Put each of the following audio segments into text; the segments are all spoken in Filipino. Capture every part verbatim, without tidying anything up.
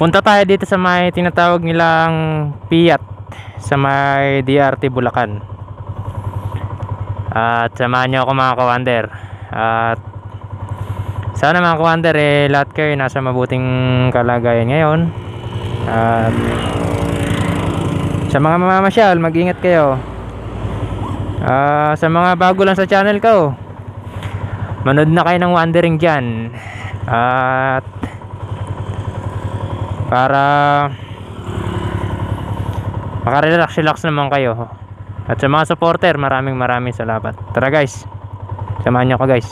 Punta tayo dito sa may tinatawag nilang Piat sa may D R T Bulacan. At samahan nyo ako mga kawander. At sana mga kawander eh lahat kayo nasa mabuting kalagayan ngayon. At sa mga mamamasyal, mag-ingat kayo. Uh, sa mga bago lang sa channel ko, manood na kayo ng wandering dyan. At para makarelax-relax naman kayo. At sa mga supporter, maraming maraming salamat. Tara guys, samahan nyo ko guys.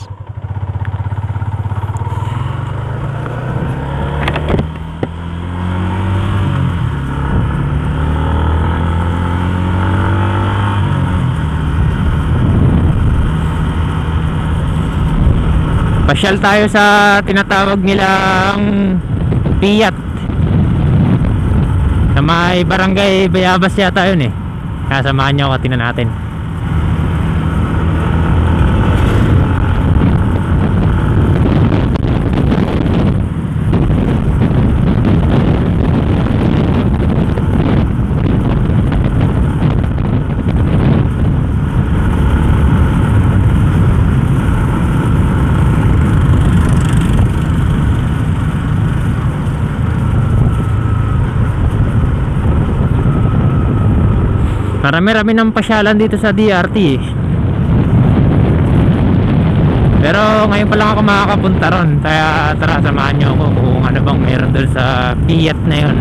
Pasyal tayo sa tinatawag nilang Piat sa may barangay Bayabas yata yun eh. Kaya samahan nyo ako, tingnan natin. Marami-rami ng pasyalan dito sa D R T. Pero ngayon pa lang ako makakapunta ron. Kaya tara, samahan nyo ako kung ano bang meron doon sa Piat na yun.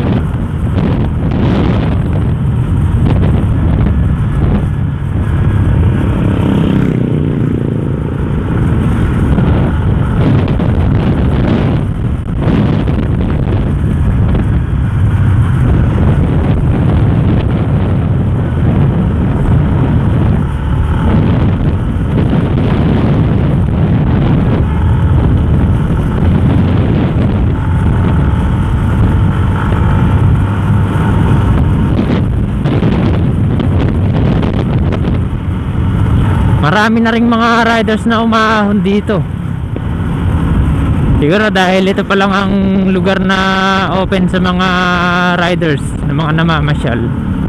Marami na ring mga riders na umahon dito. Siguro dahil ito pa lang ang lugar na open sa mga riders, na mga namamasyal.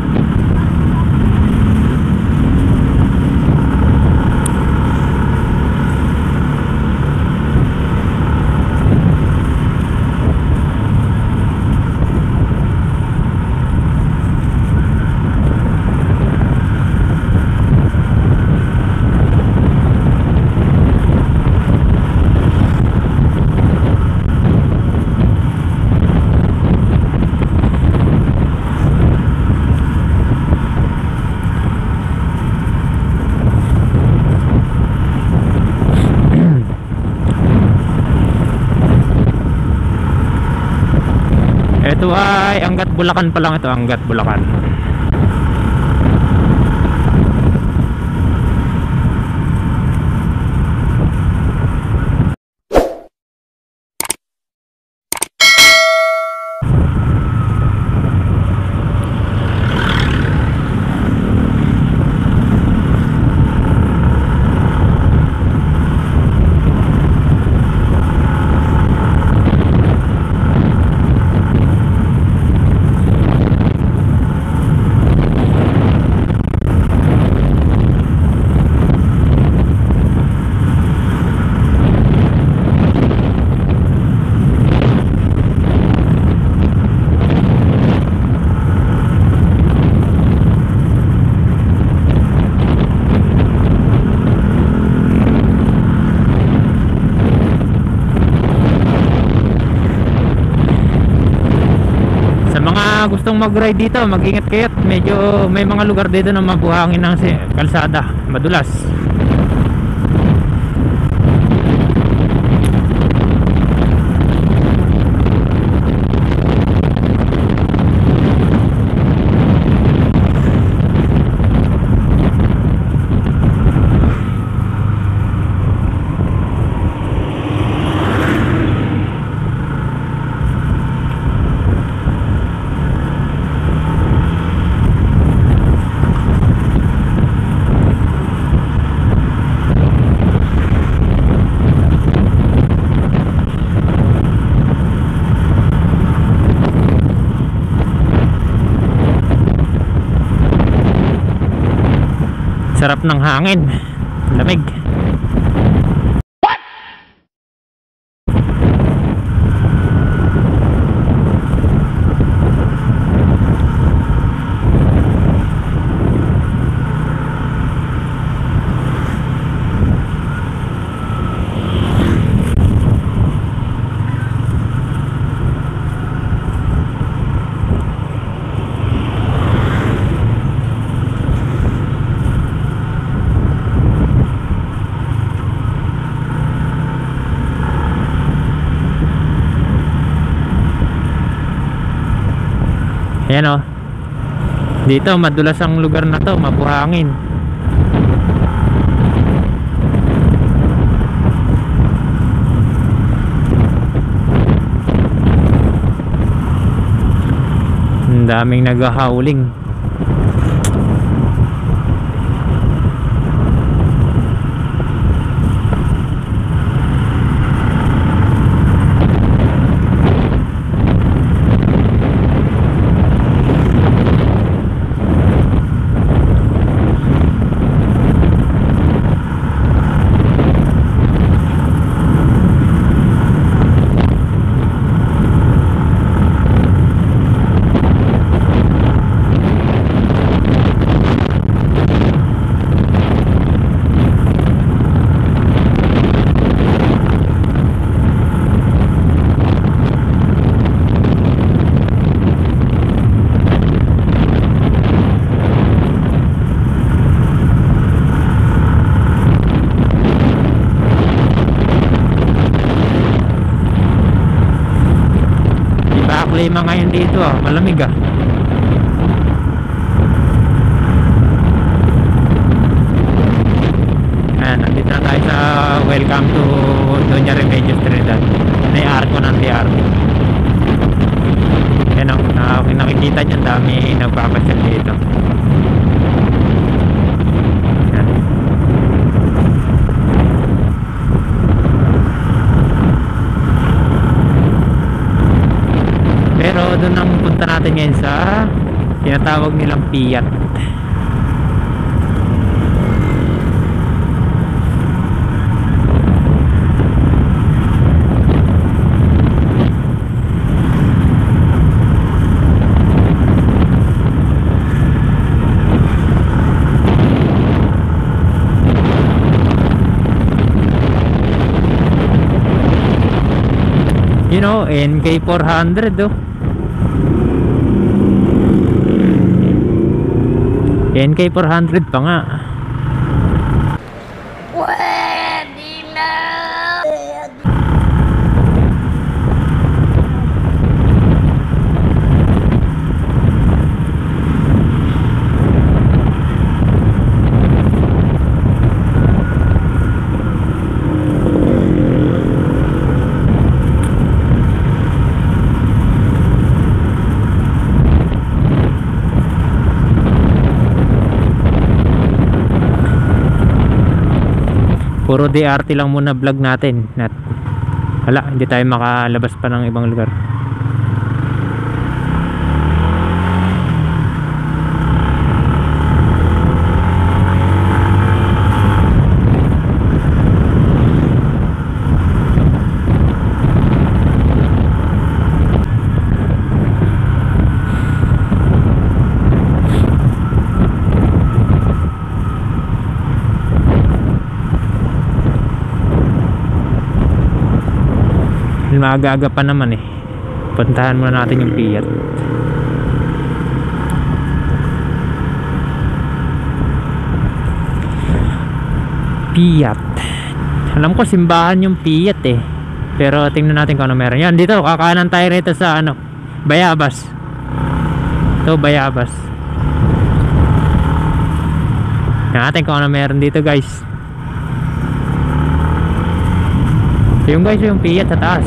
Ito ay Angat Bulacan pa lang ito, Angat Bulacan. Gustong mag-ride dito, mag-ingat kayo. Medyo may mga lugar dito na mabuhangin ng kalsada, madulas. Sarap ng hangin, lamig. Ayan o. Dito madulas ang lugar na to, mabuhangin. Ang daming naghahauling. Klima ngayon dito ah, malamig ah. Ayan, nandito na tayo sa welcome to Doña Remedios Trinidad. May arko ng D R T. Ayan o, na, nakikita nyo dami nagpapasyal dito. Ayan. Pero doon ang punta natin ngayon sa tinatawag nilang Piat. You know, N K four hundred oh. N K four hundred pa nga. Pwede na. Puro D R T lang muna vlog natin. Nat hala, hindi tayo makalabas pa ng ibang lugar. Maaga-aga pa naman eh. Puntahan muna natin yung Piat. Piat. Alam ko simbahan yung Piat eh. Pero tingnan natin kung ano meron. Yan, dito kakanan tayo rito sa ano, Bayabas. Ito Bayabas. Tingnan natin kung ano meron dito guys. Yung guys yung Piat sa taas.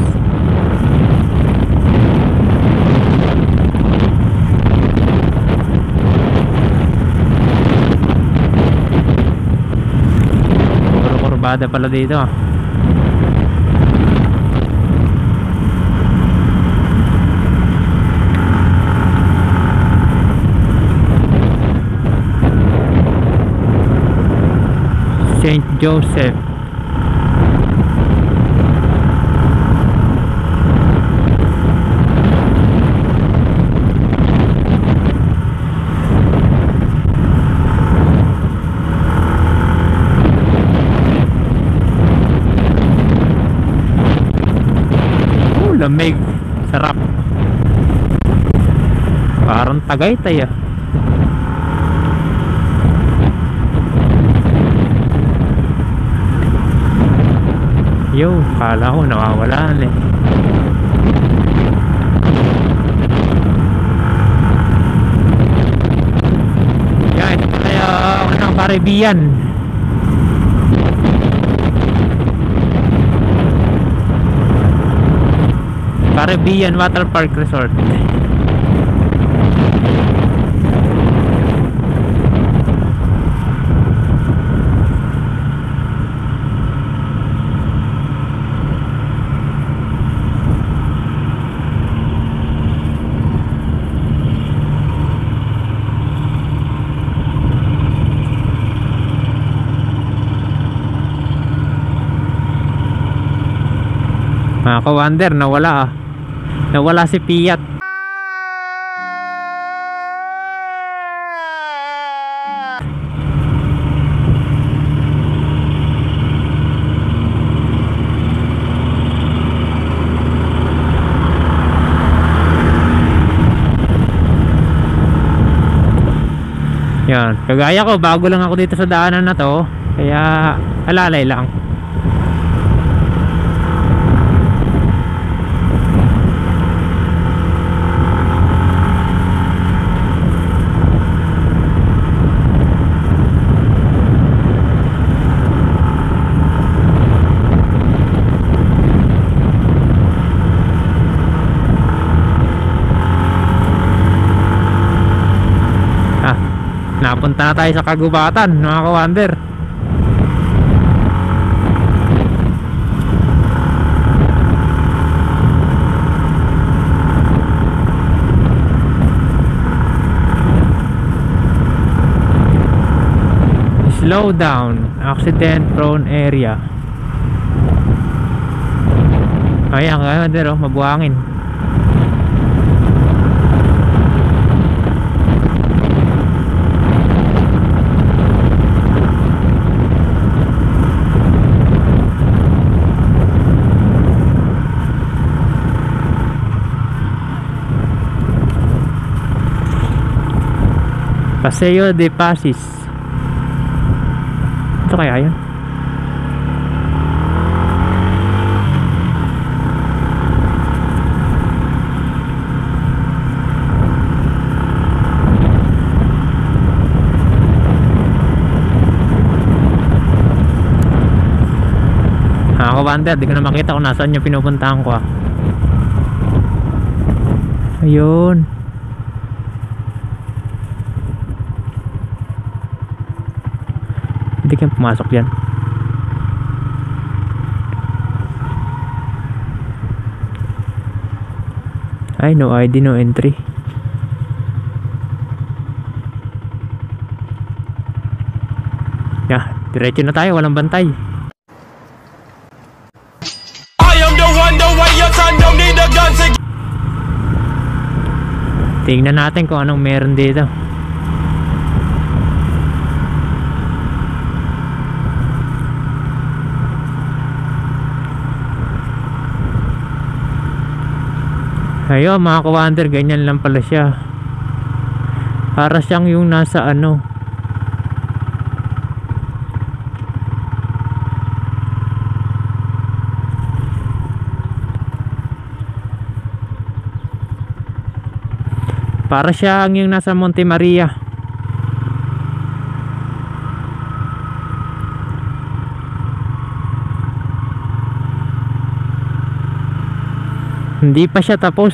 Puro kurbada pala dito. Saint Joseph. Oh, lamig. Sarap. Parang Tagaytay ah. Yo, kala ko nawawalan eh. Yan, ito pala yung ano, Caribbean. Caribbean Water Park Resort. Mga ka-wonder, nawala ah. Nawala si Piat. Yan, kagaya ko, bago lang ako dito sa daanan na to, kaya alalay lang. Napunta na tayo sa kagubatan, mga ka-wonder. Slow down, accident prone area. Ayan, ka-wonder oh, mabuhangin. Paseo de Pasis. Ito kaya yun? Ako wonder, di ko na makita kung nasaan yung pinupuntahan ko ah. Ayun. Hindi kayong pumasok yan. Ay, no I D, no entry. Yeah, diretso na tayo, walang bantay. I am the one, the way your son don't need a gun to... Tingnan natin kung anong meron dito. Ayun mga ka-wonder, ganyan lang pala siya. Para siyang yung nasa ano, para siyang yung nasa Monte Maria. Hindi pa siya tapos.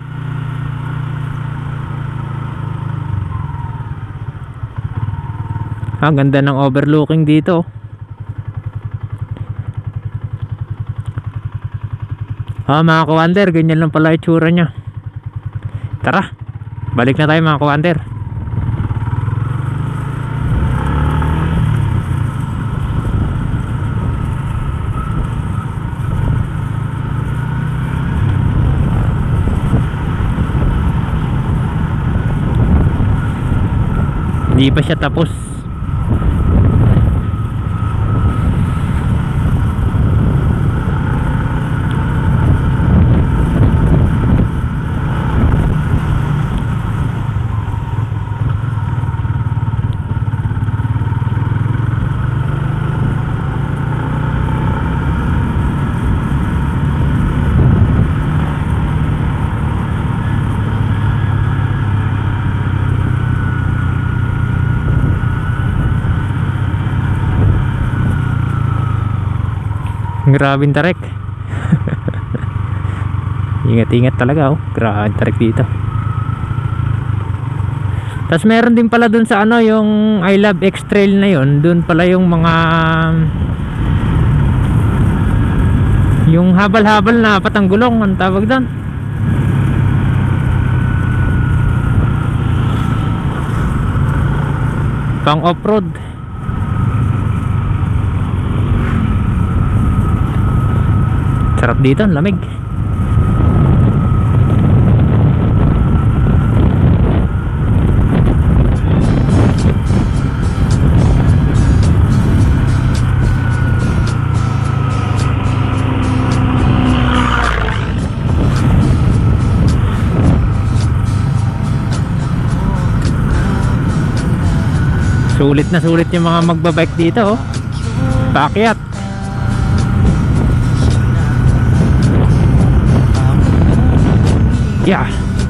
Ah, ganda ng overlooking dito. Ah, mga ka-wonder, ganyan lang pala itsura niya. Tara, balik na tayo mga ka-wonder. Hindi pa siya tapos. Grabing tarik. Ingat-ingat talaga oh. Grabing tarik dito. Tapos meron din pala dun sa ano, yung I Love X Trail na yun. Dun pala yung mga yung habal-habal na patanggulong ang tawag dun. Pang off-road. Sarap dito, lamig. Sulit na sulit yung mga magbabike dito oh. Paakyat. Yeah.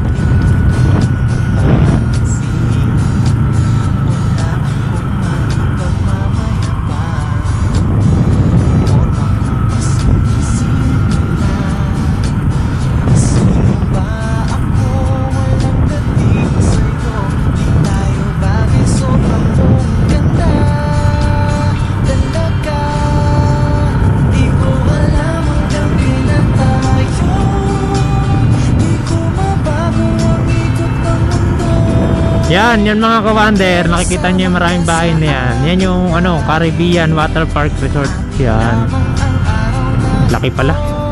Yan, yan mga ka-wander, nakikita niyo yung maraming bahay na yan. Yan yung ano, Caribbean Water Park Resort. Yan. Laki pala.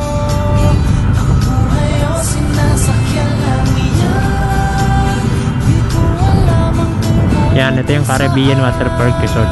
Yan, ito yung Caribbean Water Park Resort.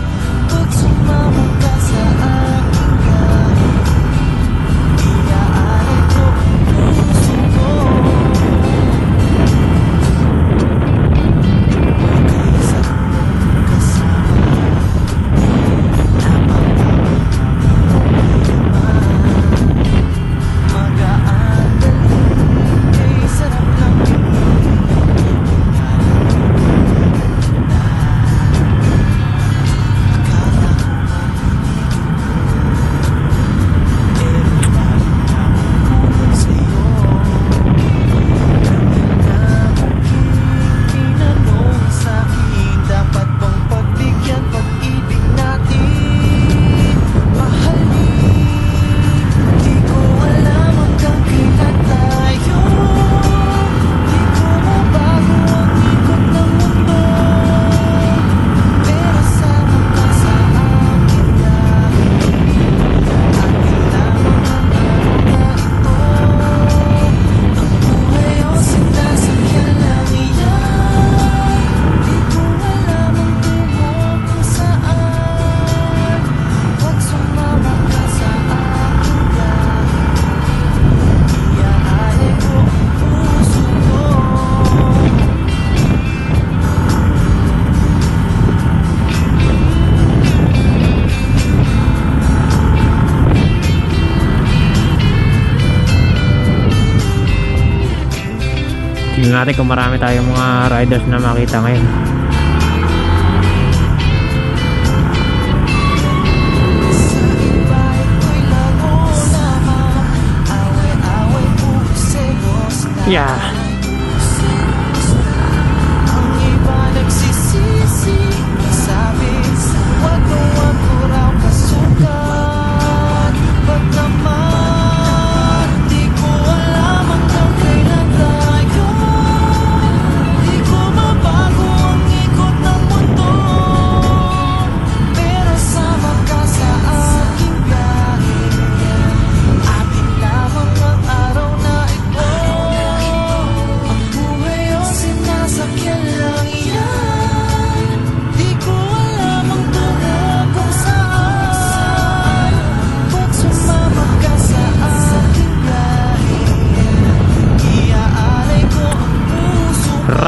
Tingnan natin kung marami tayong mga riders na makita ngayon. Yeah.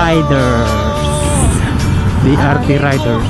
Riders. D R T Riders.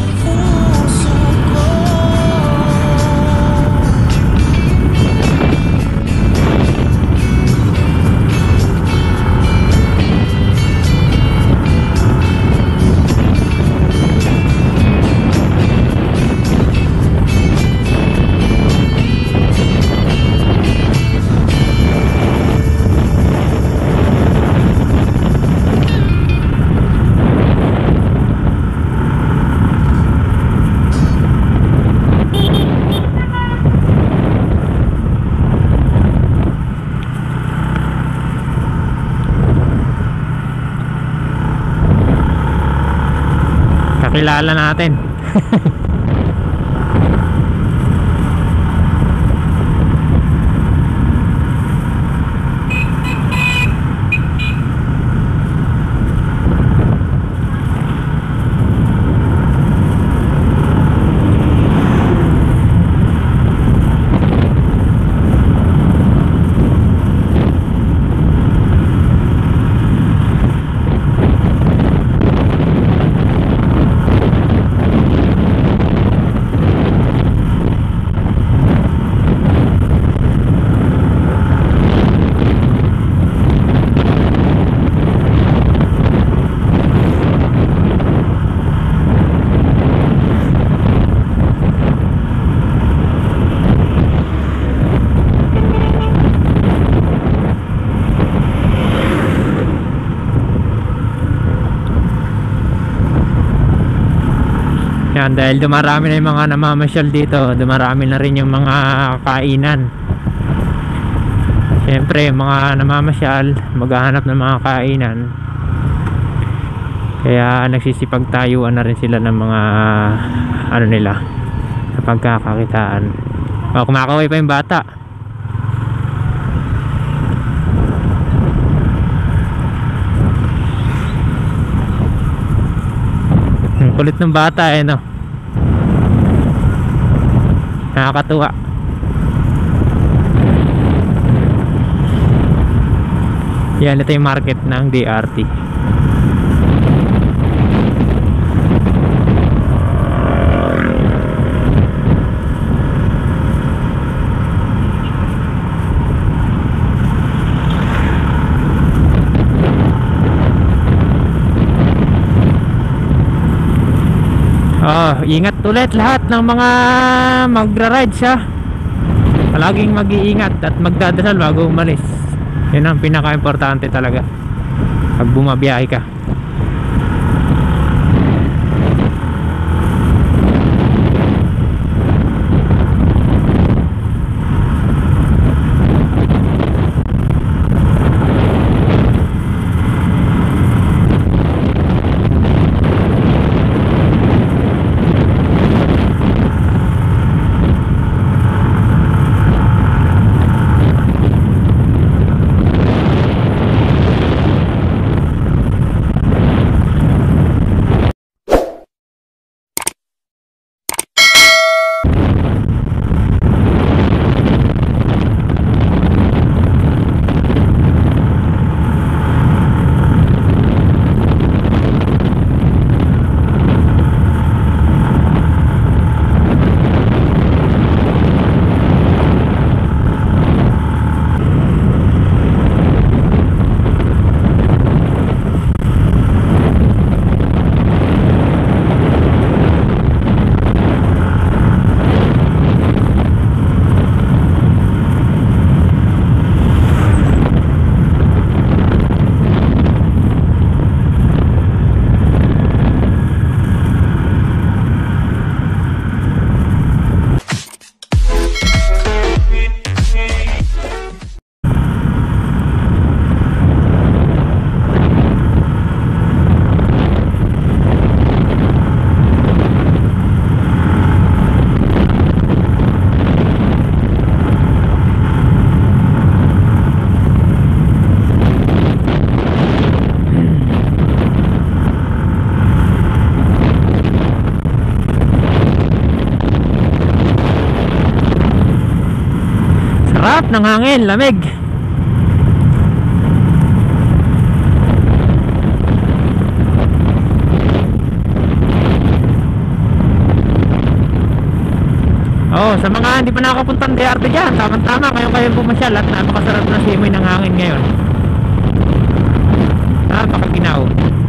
Kakilala natin. Yan, dahil dumarami na yung mga namamasyal dito, dumarami na rin yung mga kainan. Siyempre, mga namamasyal, maghahanap ng mga kainan. Kaya nagsisipagtayuan na rin sila ng mga ano nila, sa pagkakakitaan. O, kumakaway pa yung bata. Ang kulit ng bata eh, no? Nakakatuwa. Yan, ito yung market ng D R T. Oh, ingat ulit lahat ng mga magra-ride siya. Palaging mag-iingat at magdadasal bago umalis. Yan ang pinaka-importante talaga pag bumabiyahe ka. Sarap ng hangin, lamig. Oh, sa mga hindi pa nakakapuntang D R T dyan, tama-tama ngayon kayo pumasyal at napakasarap na simoy ng hangin ngayon. Napakaginaw.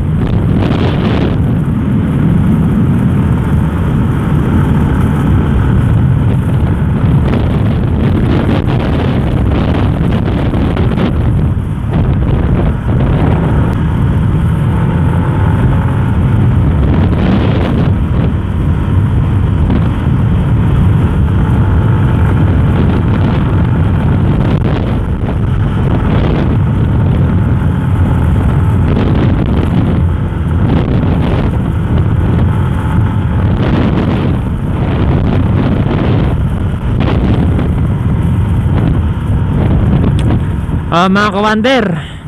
Uh, mga kawander,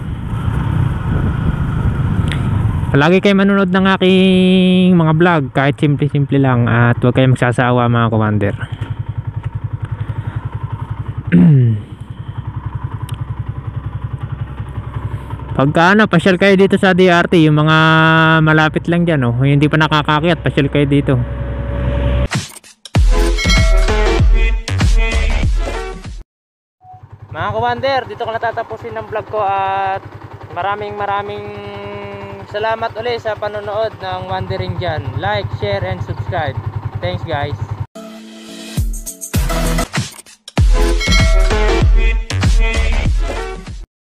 palagi kayo manonood ng aking mga vlog kahit simple-simple lang at huwag kayong magsasawa mga kawander. Pagka ano, pasyal kayo dito sa D R T, yung mga malapit lang dyan, oh, hindi pa nakakakyat, pasyal kayo dito. Mga kawander, dito ko natatapusin ang vlog ko at maraming maraming salamat ulit sa panonood ng Wandering dyan. Like, share, and subscribe. Thanks guys.